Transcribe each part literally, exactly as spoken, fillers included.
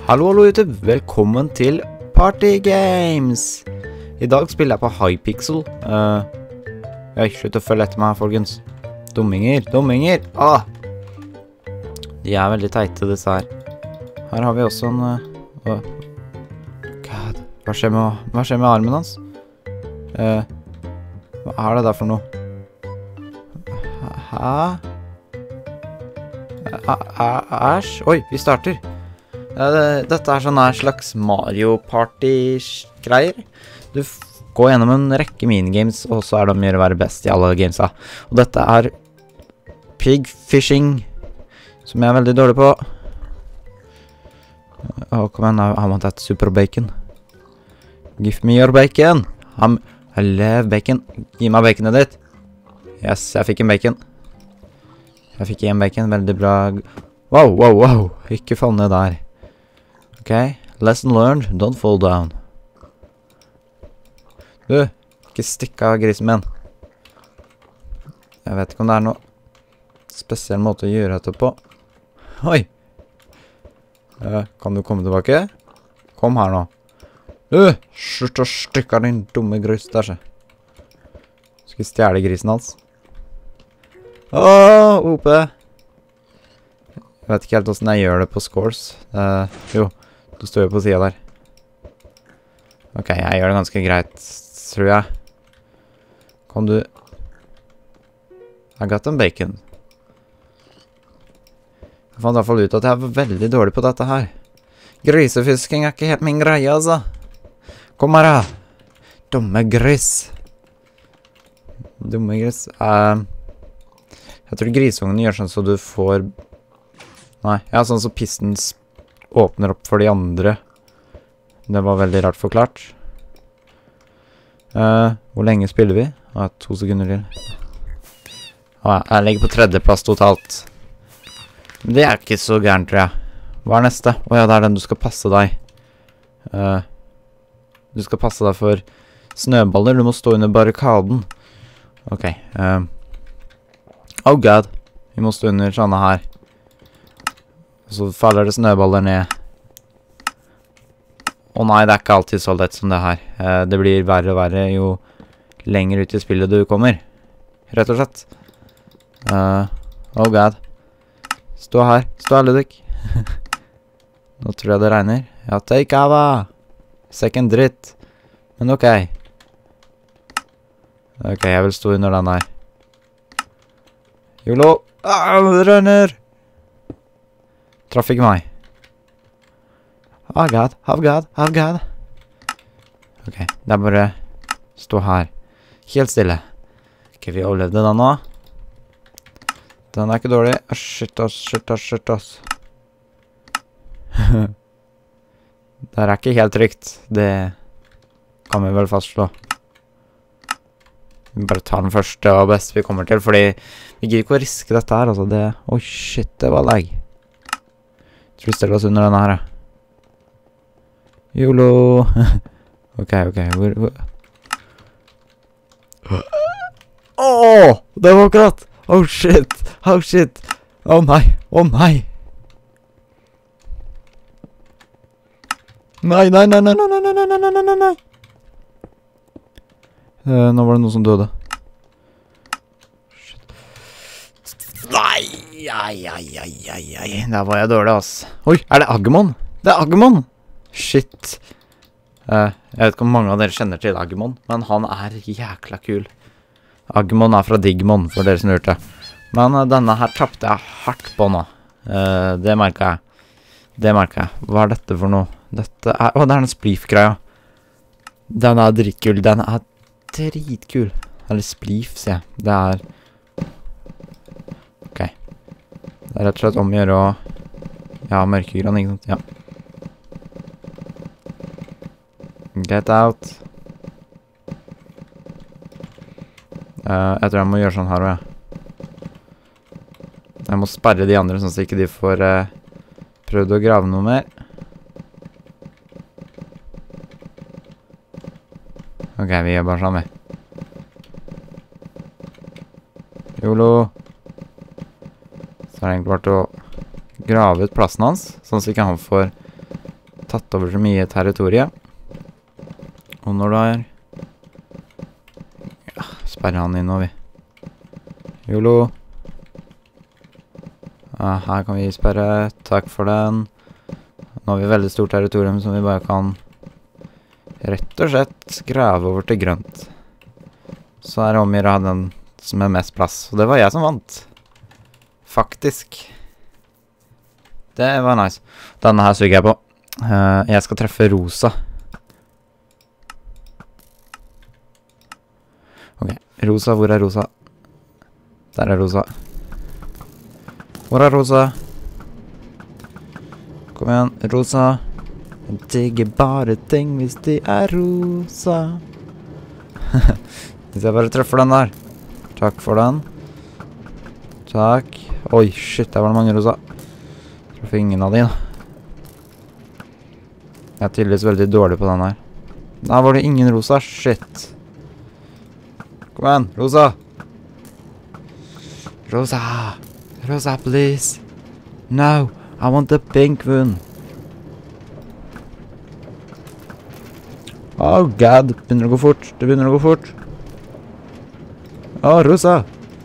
Hallo, hallo YouTube, velkommen til Party Games. I dag spiller jeg på Hypixel. uh, Jeg slutt å følge etter meg, folkens. Dumminger, dumminger. ah. De er veldig teite, disse her. Her har vi også en uh, oh. God, hva skjer med, hva skjer med armen hans? Uh, hva er det der for noe? Hæ? Æsj, oi, vi starter. Dette er sånne slags Mario Party-greier. Du går gjennom en rekke minigames, og så er det om å gjøre å være best i alle gamesa. Og dette er pig fishing, som jeg er veldig dårlig på. Åh, kom igjen, I want that super bacon. Give me your bacon. I'm, I love bacon. Gi meg baconet ditt. Yes, jeg fikk en bacon. Jeg fikk en bacon, veldig bra. Wow, wow, wow. Ikke fall ned der. Ok, lesson learned, don't fall down. Du, ikke stikk av grisen min. Jeg vet ikke om det er noe spesiell måte å gjøre dette på. Oi! Uh, kan du komme tilbake? Kom her nå. Du, slutt å stikke av din dumme gris der, se. Skal vi stjele grisen hans? Åh, O P! Jeg vet ikke helt hvordan jeg gjør det på scores. Uh, jo. Du står jo på siden der. Ok, jeg gjør det ganske greit, tror jeg. Kom du... I got some bacon. Jeg fant i hvert fall ut at jeg er veldig dårlig på dette her. Grisefisking er ikke helt min greie, altså. Kom her, da. Dumme gris. Dumme gris. Uh, jeg tror grisungen gjør sånn så du får... Nei, ja, sånn så pisten åpner opp for de andre. Det var veldig rart forklart. Uh, hvor lenge spiller vi? Ah, to sekunder til. Ah, jeg ligger på tredjeplass totalt. Det er ikke så gærent, tror jeg. Hva er neste? Åja, det er den du skal passe deg. Uh, du skal passe deg for snøballer. Du må stå under barrikaden. Ok. Uh, oh god. Vi må stå under sånne her. Og så faller det snøballer ned. Å nei, det er ikke alltid så lett som det her. Eh, det blir verre og verre jo lenger ut i spillet du kommer. Rett og slett. Uh, oh god. Stå her. Stå her, Ludvig. Nå tror jeg det regner. Ja, take ava. Second dritt. Men ok. Ok, jeg vil stå under den her. Jolo. Ah, det renner! Traff ikke meg. Oh god, oh god, oh god. Ok, det er bare stå her. Helt stille. Ok, vi overlevde den nå. Den er ikke dårlig. Oh, shit, ass, shit, ass, shit, ass. Det er ikke helt trygt. Det kan vi vel fastslå. Vi bare tar den første og beste vi kommer til, fordi vi gir ikke å riske dette her, altså. Det, oh shit, det var lag. Tror vi steller oss under denne her, ja. Jolo. Ok, ok. Hvor, hvor? Åh, det var akkurat. Oh shit, oh shit. Å nei, å nei. Nei, nei, nei, nei, nei, nei, nei, nei, nei, nei, nei. Uh, nå var det noe som døde. Nei, ai, ai, ai, ai, ai. Der var jeg dårlig, ass. Oi, er det Agumon? Det er Agumon! Shit. Uh, jeg vet ikke om mange av dere kjenner til Agumon, men han er jækla kul. Agumon er fra Digimon, for dere som hørte. Men uh, denne her tappte jeg hardt på nå. Uh, det merket jeg. Det merket jeg. Hva er dette for noe? Dette er... Åh, det er den spliff-greia. Den er dritkul. Den er dritkul. Eller spliff, sier jeg. Det er... Ok. Det er rett og slett om å gjøre å... Ja, mørkegrann, ikke sant? Ja. Get out. Uh, jeg tror jeg må gjøre sånn her også, ja. Jeg må sperre de andre, sånn så ikke de får uh, prøvd å grave noe mer. Ok, vi gjør bare sånn, vi. Jolo. Så er det egentlig bare til å grave ut plassen hans, sånn så ikke han får tatt over så mye territoriet. Og når du har... Ja, sperrer han inn nå, vi. Jolo. Ja, her kan vi sperre. Takk for den. Nå har vi veldig stort territorium som vi bare kan rett og slett grave over til grønt. Så er det om å gjøre den som er mest plass. Og det var jeg som vant. Faktisk. Det var nice. Denne her suger jeg på. Uh, jeg skal treffe rosa. Ok, rosa, hvor er rosa? Der er rosa. Hvor er rosa? Kom igjen, rosa. Jeg digger bare ting hvis de er rosa. Hvis jeg bare treffer den der. Takk for den. Takk. Oi, shit, der var det mange rosa. Treffer ingen av de da. Jeg er tydeligvis veldig dårlig på den her. Der var det ingen rosa, shit. Kom igjen, rosa. Rosa. Rosa, please. No, I want the pink one. Oh god, det begynner å gå fort. Det begynner å gå fort. Åh, rosa.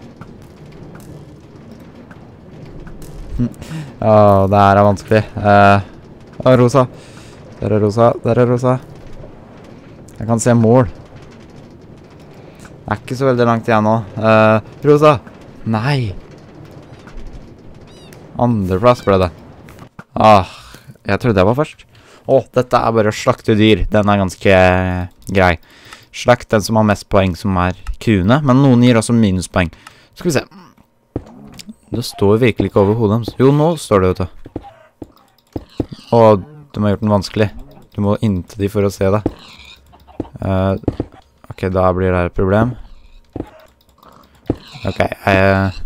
Åh, det her er vanskelig. Uh, Åh, rosa. Der er rosa, der er rosa. Jeg kan se mål. Det er ikke så veldig langt igjen nå. Uh, rosa. Nei. Andreplass ble det. Ah, jeg trodde jeg var først. Åh, dette er bare å slakte dyr. Den er ganske grei. Slakt den som har mest poeng, som er kuene. Men noen gir også minuspoeng. Skal vi se. Det står virkelig ikke over hodet deres. Jo, nå står det, vet du. Åh, du må ha gjort den vanskelig. Du må inntil de for å se det. Uh, ok, da blir det et problem. Ok, jeg...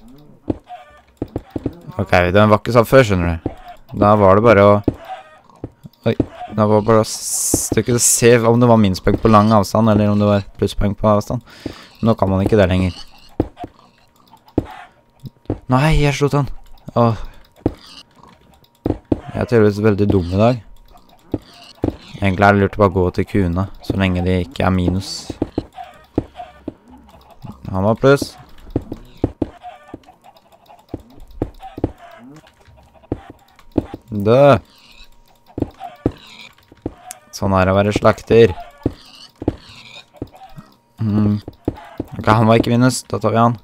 Ok, den var ikke sånn før, skjønner du. Da var det bare å... Oi, da var det bare å... Du kunne se om det var minuspoeng på lang avstand, eller om det var plusspoeng på avstand. Nå kan man ikke det lenger. Nei, jeg slått den. Åh. Jeg er tydeligvis veldig dum i dag. Egentlig er det lurt å bare gå til kuene, så lenge de ikke er minus. Han var pluss. Dø! Sånn er det å være slakter. Mm. Ok, han var ikke minus, da tar vi han.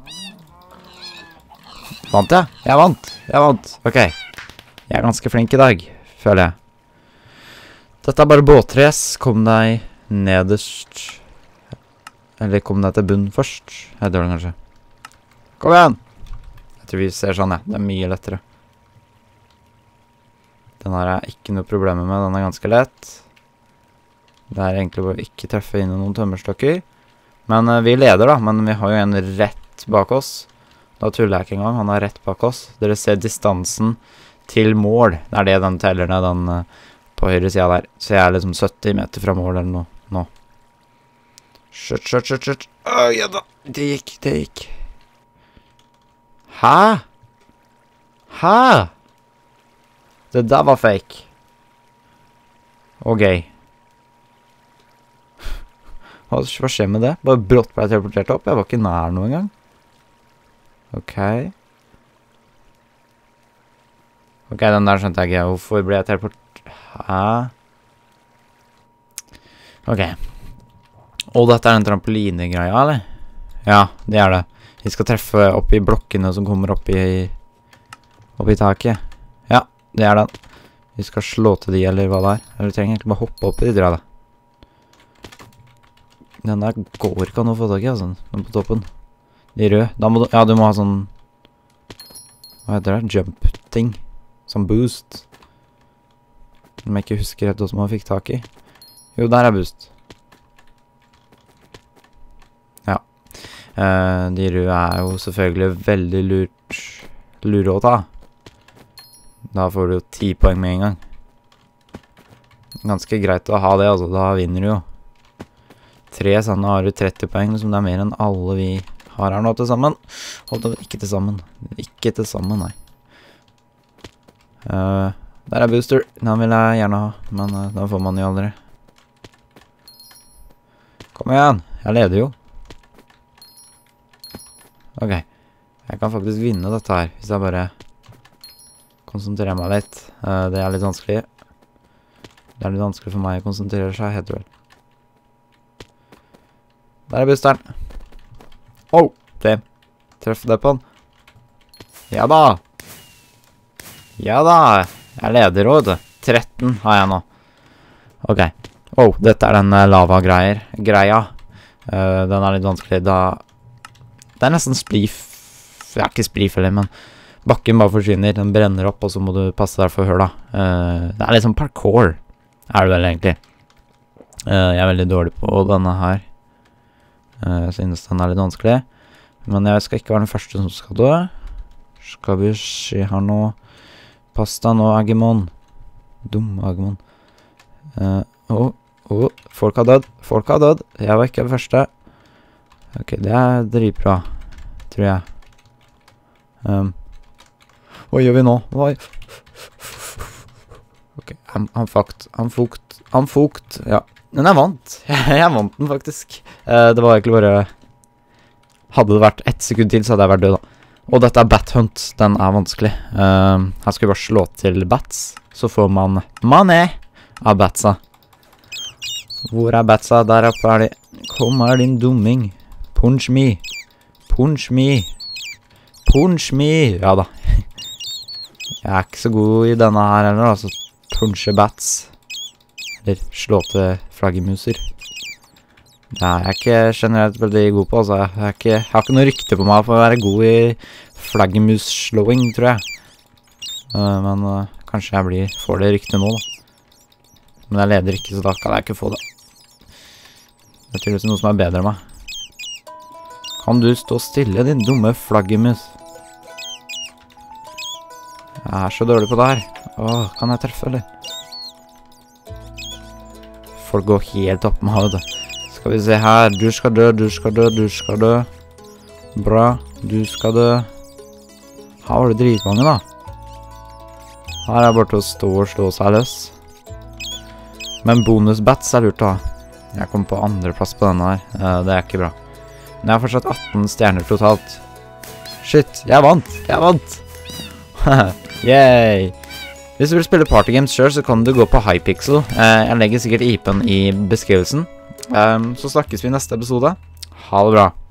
Vant jeg? Jeg vant! Jeg vant! Ok. Jeg er ganske flink i dag, føler jeg. Dette er bare båtrace. Kom deg nederst. Eller kom deg til bunn først. Jeg dør den kanskje. Kom igjen! Jeg tror vi ser sånn, ja. Det er mye lettere. Den her er ikke noe problem med. Den er ganske lett. Det er egentlig bare å ikke treffe inn i noen tømmerstokker. Men uh, vi leder da. Men vi har jo en rett bak oss. Da tuller jeg ikke engang. Han er rett bak oss. Dere ser distansen til mål. Det er det den teller ned, den uh, på høyre siden der. Så jeg er liksom sytti meter fra mål eller noe. Nå. Skjørt, skjørt, skjørt, skjørt. Åh, ja da. Det gikk, det gikk. Hæ? Hæ? Det der var fake. Og gøy. Hva skjer med det? Bare brått ble jeg teleportert opp. Jeg var ikke nær noen gang. Ok. Ok, den der skjønte jeg ikke. Hvorfor ble jeg teleportert? Hæ? Ok. Og dette er en trampoline-greia, eller? Ja, det er det. Vi skal treffe opp i blokkene som kommer opp i, opp i taket. Ja, det er den. Vi skal slå til de, eller hva det er. Eller vi trenger egentlig bare hoppe opp i de, tror jeg det. Den der går ikke an å få tak i, altså. Den på toppen. De røde. Da må du, ja, du må ha sånn... Hva heter det? Jump-ting. Sånn boost. Som jeg ikke husker helt hvordan man fikk tak i. Jo, der er boost. Ja. Uh, de røde er jo selvfølgelig veldig lurt, lure å ta. Da får du jo ti poeng med en gang. Ganske greit å ha det, altså. Da vinner du jo. Tre sånne har du tretti poeng, som det er mer enn alle vi har her nå til sammen. Hold det ikke til sammen. Ikke til sammen, nei. Uh, Der er booster. Den vil jeg gjerne ha, men uh, den får man jo aldri. Kom igjen, jeg leder jo. Ok, jeg kan faktisk vinne dette her, hvis jeg bare konsentrerer meg litt. Uh, det er litt vanskelig. Det er litt vanskelig for meg å konsentrere seg, heter det vel. Der er boosteren. Åh, oh, det. Treff det på den. Ja da. Ja da. Jeg leder også, tretten har jeg nå. Ok. Åh, oh, dette er den uh, lava-greier. Greia. Uh, den er litt vanskelig, da... Det er nesten splif... Ja, ikke splif heller, men... Bakken bare forsvinner, den brenner opp, og så må du passe deg for høl da. Uh, det er litt sånn parkour. Er det vel egentlig. Uh, jeg er veldig dårlig på denne her. Uh, jeg synes den er litt vanskelig. Men jeg skal ikke være den første som skal dø. Skal vi se her nå. Pass deg nå, Agumon. Dum Agumon. Uh, oh, oh, folk har dødd. Folk har dødd. Jeg var ikke den første. Ok, det er dritbra. Tror jeg. Um, hva gjør vi nå? Hva? Ok, han, han fukt. Han fukt. Han fukt. Ja. Men jeg vant. Jeg vant den faktisk. Uh, det var egentlig bare... Hadde det vært ett sekund til, så hadde jeg vært død da. Og dette er Bat Hunt. Den er vanskelig. Uh, her skal vi bare slå til bats. Så får man money av batsa. Hvor er batsa? Der oppe er de. Kom her, din dumming. Punch me. Punch me. Punch me. Ja da. Jeg er ikke så god i denne her heller, altså. Punche bats. Eller slå til flaggemuser. Det er jeg ikke generelt veldig god på, altså. Jeg, er ikke, jeg har ikke noe rykte på meg for å være god i flaggemus-slåing, tror jeg. Uh, men uh, kanskje jeg blir, får det rykte nå, da. Men jeg leder ikke, så da kan jeg ikke få det. Det er tydeligvis noe som er bedre enn meg. Kan du stå stille, din dumme flaggemus? Jeg er så dårlig på det her. Åh, kan jeg treffe, eller? Folk går helt opp med havet. Skal vi se her. Du skal dø, du skal dø, du skal dø. Bra, du skal dø. Her var det dritmange, da. Her er det bare til å stå og slå seg løs. Men bonusbats er lurt, da. Jeg kom på andre plass på denne her. Uh, det er ikke bra. Men jeg har fortsatt atten stjerner totalt. Shit, jeg vant! Jeg vant! Yay! Hvis du vil spille partygames selv, så kan du gå på Hypixel. Uh, jeg legger sikkert I P-en i beskrivelsen. Um, så snakkes vi i neste episode. Ha det bra!